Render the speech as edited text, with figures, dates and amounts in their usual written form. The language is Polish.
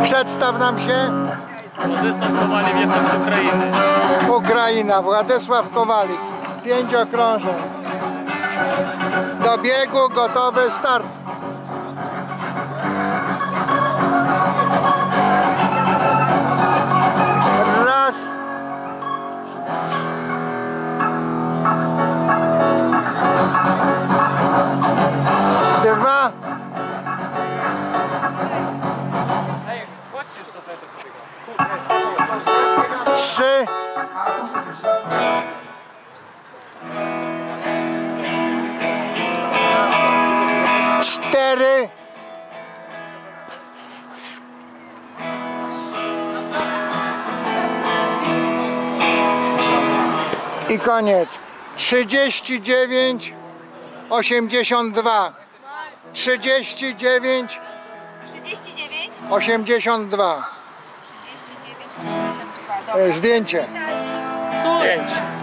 Przedstaw nam się. Władysław Kowalik, jestem z Ukrainy. Ukraina, Władysław Kowalik. 5 okrążeń. Do biegu, gotowy, start. Raz. Dwa. Trzy. Cztery. I koniec. 39, 82. 39, 82. 39, 82. Zdjęcie. Pięć.